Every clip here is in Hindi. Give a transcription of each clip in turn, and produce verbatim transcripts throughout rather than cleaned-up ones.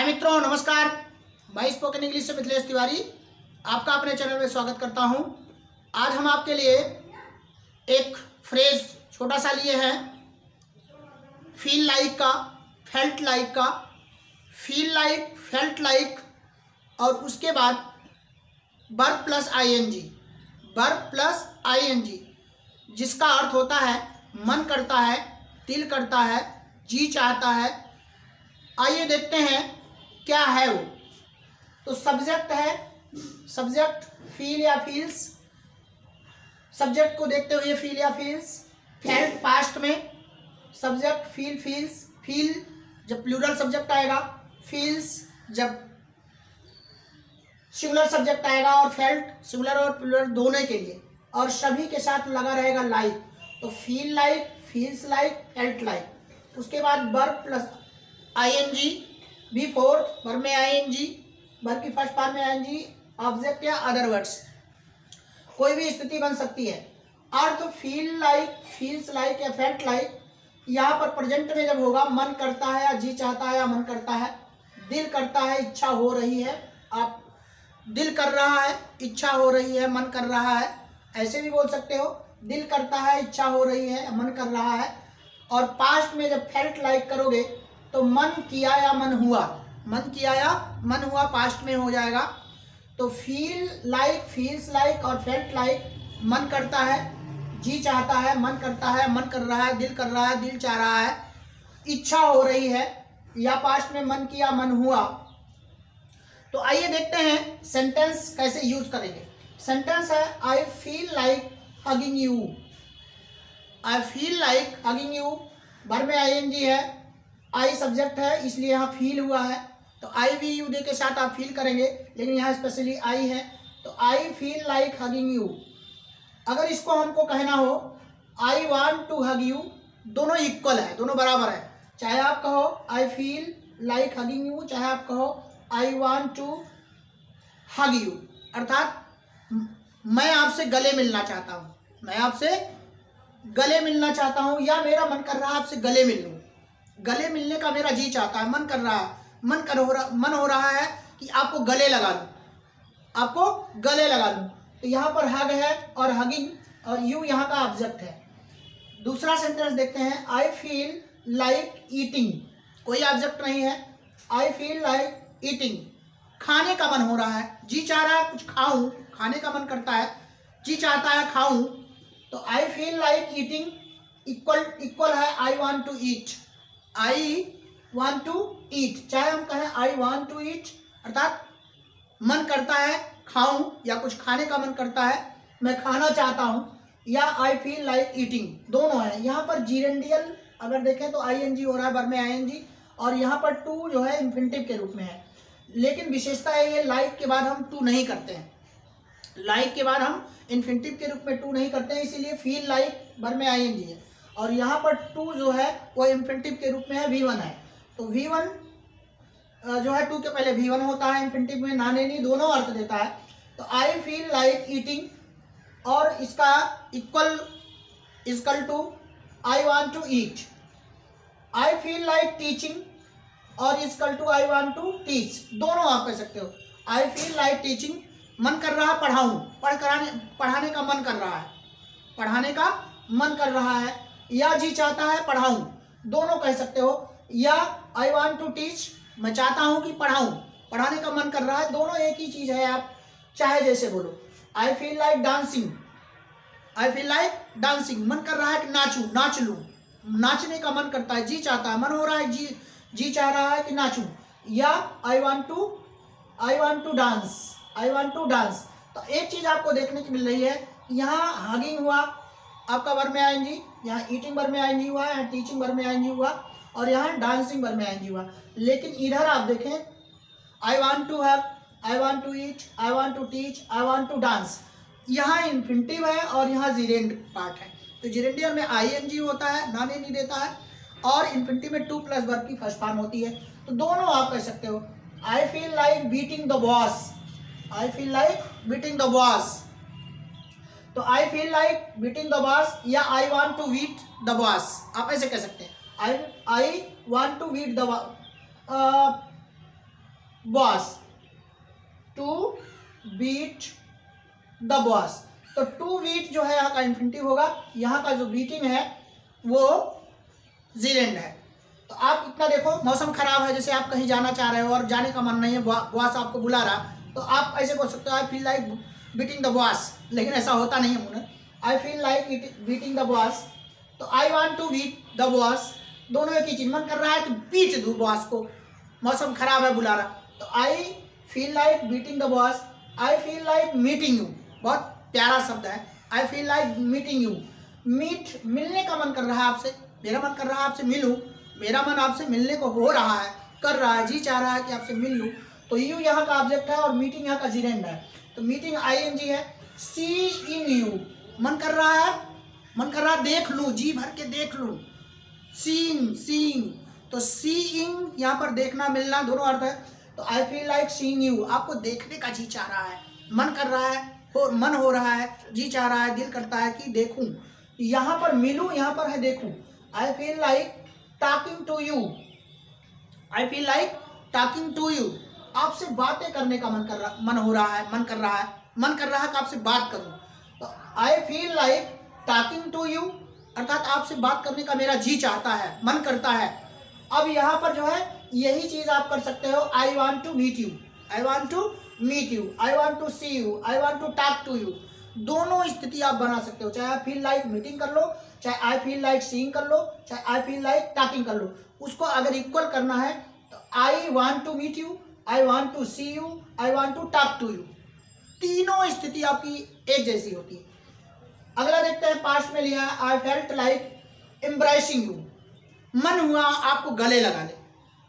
हाय मित्रों, नमस्कार। मैं स्पोकन इंग्लिश से मिथिलेश तिवारी आपका अपने चैनल में स्वागत करता हूं। आज हम आपके लिए एक फ्रेज छोटा सा लिए हैं, फील लाइक का, फेल्ट लाइक का। फील लाइक, फेल्ट लाइक और उसके बाद verb plus ING, verb plus ING, जिसका अर्थ होता है मन करता है, दिल करता है, जी चाहता है। आइए देखते हैं क्या है वो। तो सब्जेक्ट है, सब्जेक्ट फील या फील्स। सब्जेक्ट को देखते हुए फील या फील्स, फेल्ट पास्ट में, सब्जेक्ट फील फील्स, फील जब प्लूरल सब्जेक्ट आएगा, फील्स जब सिंगुलर सब्जेक्ट आएगा, और फेल्ट सिंगुलर और प्लूरल दोनों के लिए, और सभी के साथ लगा रहेगा लाइक। तो feel like, feels like, felt like. उसके बाद verb plus ING, V fourth, verb में आईएनजी, वर्ब की फर्स्ट पार्ट में आईएनजी, ऑब्जेक्ट या अदर वर्ड्स, कोई भी स्थिति बन सकती है। अर्थ फील लाइक, फील्स लाइक या फेल्ट लाइक यहाँ पर प्रेजेंट में जब होगा, मन करता है या जी चाहता है या मन करता है, दिल करता है, इच्छा हो रही है, आप दिल कर रहा है, इच्छा हो रही है, मन कर रहा है, ऐसे भी बोल सकते हो। दिल करता है, इच्छा हो रही है, मन कर रहा है। और पास्ट में जब फेल्ट लाइक करोगे तो मन किया या मन हुआ, मन किया या मन हुआ पास्ट में हो जाएगा। तो फील लाइक, फील्स लाइक और फेल्ट लाइक, मन करता है, जी चाहता है, मन करता है, मन कर रहा है, दिल कर रहा है, दिल चाह रहा है, इच्छा हो रही है, या पास्ट में मन किया, मन हुआ। तो आइए देखते हैं सेंटेंस कैसे यूज करेंगे। सेंटेंस है I feel like hugging you. I feel like hugging you, verb में आईएनजी है, आई सब्जेक्ट है, इसलिए यहाँ फील हुआ है। तो आई वी यू दे के साथ आप फील करेंगे, लेकिन यहाँ स्पेशली आई है। तो I feel like hugging you. अगर इसको हमको कहना हो I want to hug you, दोनों इक्वल है, दोनों बराबर है। चाहे आप कहो I feel like hugging you, चाहे आप कहो I want to hug you, अर्थात मैं आपसे गले मिलना चाहता हूँ, मैं आपसे गले मिलना चाहता हूँ, या मेरा मन कर रहा है आपसे गले मिल लूँ। गले मिलने का मेरा जी चाहता है, मन कर रहा है, मन कर हो रहा मन हो रहा है कि आपको गले लगा लूँ, आपको गले लगा लूँ। तो यहाँ पर हग है और हगिंग, और यू यहाँ का ऑब्जेक्ट है। दूसरा सेंटेंस देखते हैं, आई फील लाइक ईटिंग, कोई ऑब्जेक्ट नहीं है। आई फील लाइक ईटिंग, खाने का मन हो रहा है, जी चाह रहा है कुछ खाऊं, खाने का मन करता है, जी चाहता है खाऊं। तो I feel like eating equal equal है I want to eat, I want to eat. चाहे हम कहें आई वांट टू ईट, अर्थात मन करता है खाऊं, या कुछ खाने का मन करता है, मैं खाना चाहता हूं, या आई फील लाइक ईटिंग, दोनों है। यहाँ पर जीरेंडियल अगर देखें तो आईएनजी हो रहा है, वर्ब में आईएनजी, और यहाँ पर टू जो है इन्फिनिटिव के रूप में है। लेकिन विशेषता है ये, लाइक के बाद हम टू नहीं करते हैं, लाइक के बाद हम इन्फिनिटिव के रूप में टू नहीं करते हैं, इसीलिए फील लाइक वर्ब में आईएनजी है। और यहाँ पर टू जो है वो इन्फिनिटिव के रूप में है, वी वन है। तो वी वन जो है टू के पहले वी वन होता है, इन्फिनिटिव में ना नहीं दोनों अर्थ देता है। तो आई फील लाइक ईटिंग, और इसका equal equal to I want to eat. I feel like teaching, और equal to I want to teach, दोनों आप कह सकते हो। आई फील लाइक टीचिंग, मन कर रहा पढ़ाऊँ, पढ़ कराने पढ़ाने का मन कर रहा है, पढ़ाने का मन कर रहा है, या जी चाहता है पढ़ाऊँ, दोनों कह सकते हो। या आई वांट टू टीच, मैं चाहता हूँ कि पढ़ाऊँ, पढ़ाने का मन कर रहा है, दोनों एक ही चीज़ है, आप चाहे जैसे बोलो। I feel like dancing, I feel like dancing, मन कर रहा है कि नाचूं, नाच लूँ, नाचने का मन करता है, जी चाहता है, मन हो रहा है, जी जी चाह रहा है कि नाचूं। या I want to I want to dance, I want to dance. तो एक चीज़ आपको देखने की मिल रही है, यहाँ हगिंग हुआ आपका वर्ब में आएंगी, यहाँ ईटिंग वर्ब में आएंगी हुआ, यहाँ टीचिंग वर्ब में आएंगी हुआ, और यहाँ डांसिंग वर्ब में आएंगी हुआ। लेकिन इधर आप देखें, I want to have, I want to eat, I want to teach, I want to dance, यहाँ इन्फिनिटिव है और यहाँ जीरेंड पार्ट है। तो जीरेंडियर में आईएनजी होता है, ना नहीं देता है, और इन्फिनिटिव में टू प्लस वर्ब की फर्स्ट फॉर्म होती है। तो दोनों आप कह सकते हो। I feel like beating the boss, I feel like beating the boss. तो I feel like beating the boss, या I want to beat the boss, आप ऐसे कह सकते हैं। I I want to beat the boss, to beat the boss. तो टू बीट जो है यहाँ का इन्फिनिटिव होगा, यहाँ का जो बीटिंग है वो जीरेंड है। तो आप इतना देखो, मौसम खराब है, जैसे आप कहीं जाना चाह रहे हो और जाने का मन नहीं है, बॉस आपको बुला रहा, तो आप ऐसे बोल सकते हो I feel like beating the boss, लेकिन ऐसा होता नहीं है मुझे, I feel like beating the boss. तो I want to beat the boss, दोनों एक ही चीज, मन कर रहा है तो बीट दो बॉस को, मौसम खराब है बुला रहा, तो I feel like beating the boss. I feel like meeting you, बहुत प्यारा शब्द है, I feel like meeting you. Meet, मिलने का मन कर रहा है आपसे, मेरा मन कर रहा है आपसे मिलूं, मेरा मन आपसे मिलने को हो रहा है, कर रहा है, जी चाह रहा है कि आपसे मिल लूं, तो यू यहाँ का ऑब्जेक्ट है और मीटिंग यहाँ का जीरेंड है, तो मीटिंग आई एन जी है। सी इन यू, मन कर रहा है, मन कर रहा है देख लूं, जी भर के देख लूं, सीइंग, सीइंग, तो सीइंग यहाँ पर देखना मिलना दोनों अर्थ है। तो I feel like seeing you, आपको देखने का जी चाह रहा है, मन कर रहा है, हो मन हो रहा है, जी चाह रहा है, दिल करता है कि देखूं, यहाँ पर मिलूं, यहाँ पर है देखूं। I feel like talking to you, I feel like talking to you, आपसे बातें करने का मन कर रहा, मन हो रहा है, मन कर रहा है, मन कर रहा है कि आपसे बात करूं, तो I feel like talking to you, अर्थात आपसे बात करने का मेरा जी चाहता है, मन करता है। अब यहाँ पर जो है यही चीज आप कर सकते हो, I want to meet you, I want to meet you, I want to see you, I want to talk to you, दोनों स्थिति आप बना सकते हो, चाहे आई फील लाइक मीटिंग कर लो, चाहे आई फील लाइक सीइंग कर लो, चाहे आई फील लाइक टॉकिंग कर लो। उसको अगर इक्वल करना है तो I want to meet you, I want to see you, I want to talk to you, तीनों स्थिति आपकी एक जैसी होती है। अगला देखते हैं, पास्ट में लिया है I felt like embracing you, मन हुआ आपको गले लगा ले,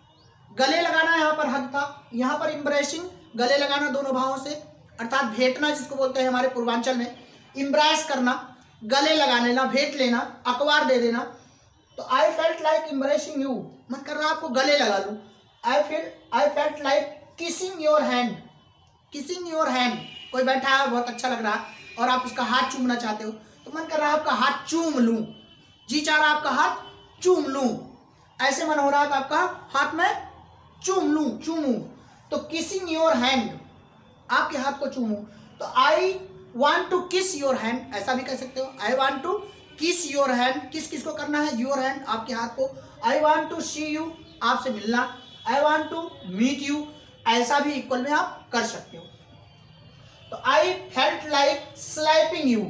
गले लगाना यहाँ पर हद था, यहाँ पर एम्ब्रेसिंग, गले लगाना दोनों भावों से, अर्थात भेंटना जिसको बोलते हैं हमारे पूर्वांचल में, एम्ब्रेस करना, गले लगा लेना, भेंट लेना, अखबार दे देना। तो I felt like embracing you, मन कर रहा आपको गले लगा लूं। I feel I felt like kissing your hand, kissing your hand, कोई बैठा है बहुत अच्छा लग रहा है और आप उसका हाथ चूमना चाहते हो, तो मन कर रहा है आपका हाथ चूम लूं, जी चाह रहा है आपका हाथ चूम लूं, ऐसे मन हो रहा है कि आपका हाथ में चूम लूं, चूमूं, तो किसिंग योर हैंड, आपके हाथ को चूमूं। तो I want to kiss your hand, ऐसा भी कह सकते हो, I want to kiss your hand, किस किस को करना है, योर हैंड, आपके हाथ को। I want to see you, आपसे मिलना, I want to meet you, ऐसा भी इक्वल में आप कर सकते हो। तो I felt like slapping you,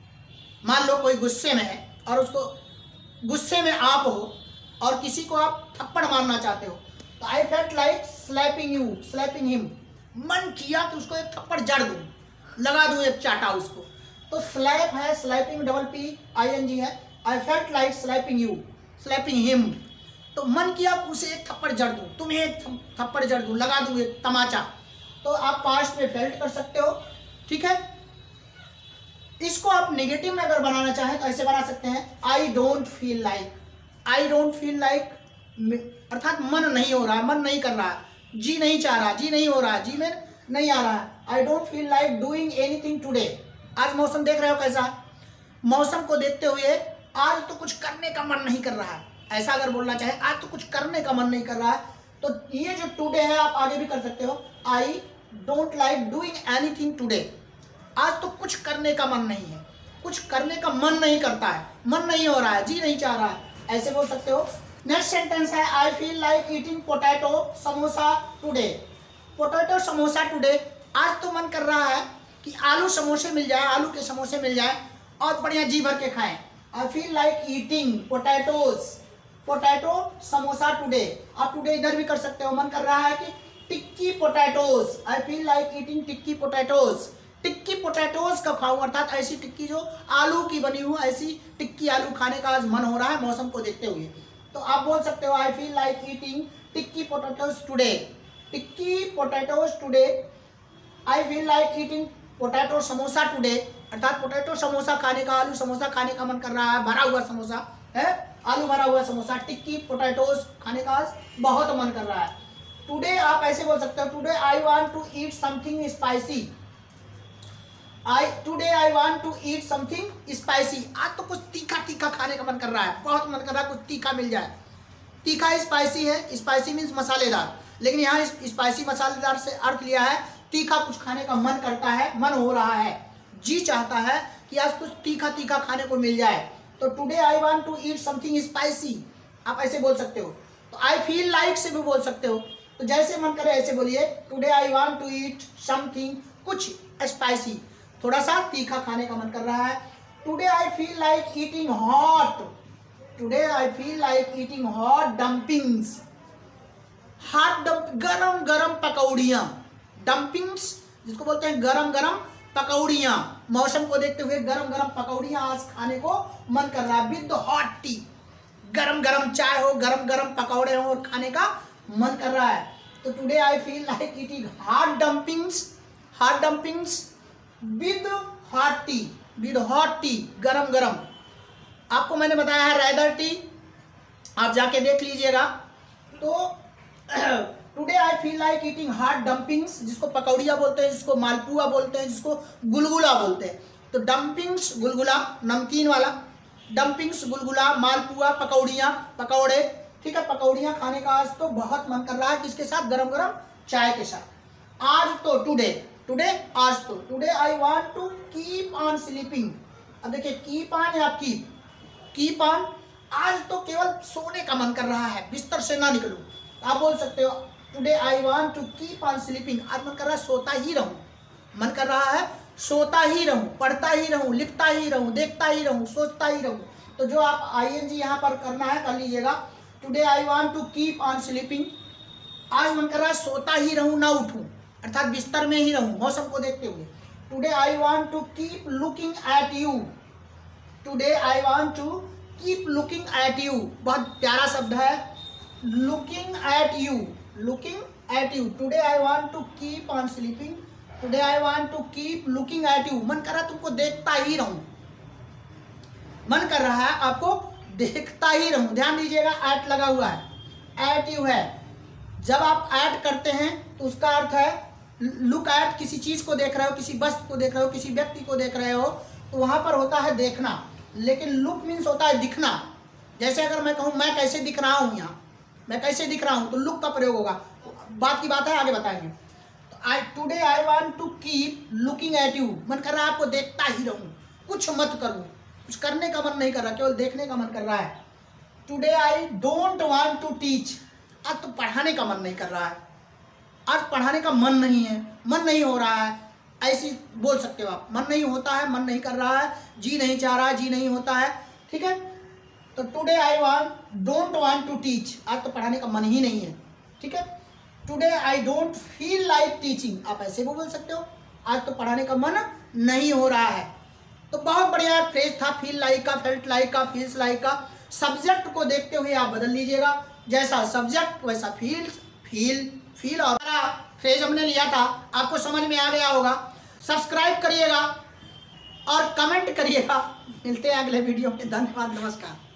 मान लो कोई गुस्से में है और उसको, गुस्से में आप हो और किसी को आप थप्पड़ मारना चाहते हो, तो I felt like slapping you, slapping him, मन किया कि उसको एक थप्पड़ जड़ दूं, लगा दूं एक चाटा उसको, तो स्लैप है, slapping double P I N G है, I felt like slapping you, slapping him, तो मन किया उसे एक थप्पड़ जड़ दूं, तुम्हें एक थप्पड़ जड़ दूं, लगा दूं एक तमाचा, तो आप पास्ट में फेल्ट कर सकते हो, ठीक है। इसको आप नेगेटिव में अगर बनाना चाहें तो ऐसे बना सकते हैं, I don't feel like, I don't feel like, अर्थात मन नहीं हो रहा है, मन नहीं कर रहा है, जी नहीं चाह रहा, जी नहीं हो रहा, जी में नहीं आ रहा है। I don't feel like doing anything today, आज मौसम देख रहे हो कैसा, मौसम को देखते हुए आज तो कुछ करने का मन नहीं कर रहा है, ऐसा अगर बोलना चाहे आज तो कुछ करने का मन नहीं कर रहा है, तो ये जो टुडे है आप आगे भी कर सकते हो, I don't like doing anything today, आज तो कुछ करने का मन नहीं है, कुछ करने का मन नहीं करता है, मन नहीं हो रहा है, जी नहीं चाह रहा है, ऐसे बोल सकते हो। नेक्स्ट सेंटेंस है I feel like eating potato samosa today, potato samosa today, आज तो मन कर रहा है कि आलू समोसे मिल जाए, आलू के समोसे मिल जाए और बढ़िया जी भर के खाएं। I feel like eating potatoes, potato samosa today, आप टुडे इधर भी कर सकते हो, मन कर रहा है कि tikki potatoes, I feel like eating tikki potatoes, tikki potatoes का खाऊं, अर्थात ऐसी टिक्की जो आलू की बनी हुई, ऐसी टिक्की आलू खाने का आज मन हो रहा है मौसम को देखते हुए, तो आप बोल सकते हो I feel like eating tikki potatoes today, tikki potatoes today, I feel like eating potato samosa today, अर्थात पोटैटो समोसा खाने का, आलू समोसा खाने का मन कर रहा है, भरा हुआ समोसा है, आलू भरा हुआ समोसा, टिक्की पोटैटोज खाने का आज बहुत मन कर रहा है। टुडे आप ऐसे बोल सकते हो, today I want to eat something spicy, I today I want to eat something spicy, आज तो कुछ तीखा तीखा खाने का मन कर रहा है, बहुत मन कर रहा है कुछ तीखा मिल जाए, तीखा स्पाइसी है, स्पाइसी मीन्स मसालेदार, लेकिन यहाँ इस स्पाइसी मसालेदार से अर्थ लिया है तीखा कुछ खाने का मन करता है, मन हो रहा है, जी चाहता है कि आज कुछ तीखा तीखा खाने को मिल जाए। तो today I want to eat something spicy, आप ऐसे बोल सकते हो। तो आई फील लाइक से भी बोल सकते हो। तो जैसे मन करे ऐसे बोलिए, today I want to eat something, कुछ स्पाइसी, थोड़ा सा तीखा खाने का मन कर रहा है। Today I feel like eating hot, today I feel like eating hot dumplings, hot dump, गरम गरम पकौड़ियाँ, डम्पिंग्स जिसको बोलते हैं गरम गरम पकौड़ियाँ। मौसम को देखते हुए गरम गरम पकौड़ियाँ आज खाने को मन कर रहा है। विद हॉट टी, गरम गरम चाय हो, गरम गरम पकौड़े हो और खाने का मन कर रहा है। तो today I feel like eating hot dumplings, hot dumplings with hot tea, with hot tea, गरम गरम। आपको मैंने बताया है रैदर टी, आप जाके देख लीजिएगा। तो today I feel like eating hot dumplings, जिसको पकौड़िया बोलते हैं, जिसको मालपुआ बोलते हैं, जिसको गुलगुला बोलते हैं। तो डम्पिंग्स गुलगुला नमकीन वाला, डम्पिंग्स गुलगुला, मालपुआ, पकौड़ियाँ, पकौड़े, ठीक है, पकौड़ियाँ खाने का आज तो बहुत मन कर रहा है। किसके साथ? गरम गरम चाय के साथ। आज तो टुडे, टुडे आज तो, today I want to keep on sleeping. अब देखिए कीप ऑन या कीप, कीप ऑन, आज तो केवल सोने का मन कर रहा है, बिस्तर से ना निकलूं। आप बोल सकते हो today I want to keep on sleeping, आज मन कर रहा है सोता ही रहूं, मन कर रहा है सोता ही रहूं, पढ़ता ही रहूं, लिखता ही रहूं, देखता ही रहूं, सोचता ही रहूं। तो जो आप आई एन जी यहाँ पर करना है कर लीजिएगा। Today I want to keep on sleeping, आज मन कर रहा है सोता ही रहूं, ना उठूं, अर्थात बिस्तर में ही रहूं मौसम को देखते हुए। Today I want to keep looking at you, today I want to keep looking at you, बहुत प्यारा शब्द है, looking at you, looking at you. Today I want to keep on sleeping, today I want to keep looking at you, मन कर रहा है तुमको देखता ही रहूं, मन कर रहा है आपको देखता ही रहूं। ध्यान दीजिएगा एट लगा हुआ है, एट यू है। जब आप ऐड करते हैं तो उसका अर्थ है लुक एट, किसी चीज को देख रहे हो, किसी वस्तु को देख रहे हो, किसी व्यक्ति को देख रहे हो, तो वहां पर होता है देखना। लेकिन लुक मीन्स होता है दिखना। जैसे अगर मैं कहूँ मैं कैसे दिख रहा हूँ, यहाँ मैं कैसे दिख रहा हूँ, तो लुक का प्रयोग होगा। तो बात की बात है, आगे बताएंगे। तो I today I want to keep looking at you, मन कर रहा है आपको देखता ही रहूँ, कुछ मत करूँ, कुछ करने का मन नहीं कर रहा, केवल देखने का मन कर रहा है। Today I don't want to teach, आज तो पढ़ाने का मन नहीं कर रहा है, आज पढ़ाने का मन नहीं है, मन नहीं हो रहा है, ऐसी बोल सकते हो आप। मन नहीं होता है, मन नहीं कर रहा है, जी नहीं चाह रहा है, जी नहीं होता है, ठीक है। तो today I want don't want to teach, आज तो पढ़ाने का मन ही नहीं है, ठीक है। Today I don't feel like teaching, आप ऐसे भी बोल सकते हो, आज तो पढ़ाने का मन नहीं हो रहा है। तो बहुत बढ़िया फ्रेज था, फील लाइक का, फेल्ट लाइक का, फील्स लाइक का। सब्जेक्ट को देखते हुए आप बदल लीजिएगा, जैसा सब्जेक्ट वैसा फील्स, फील, फील। और फ्रेज हमने लिया था, आपको समझ में आ गया होगा। सब्सक्राइब करिएगा और कमेंट करिएगा। मिलते हैं अगले वीडियो में, धन्यवाद, नमस्कार।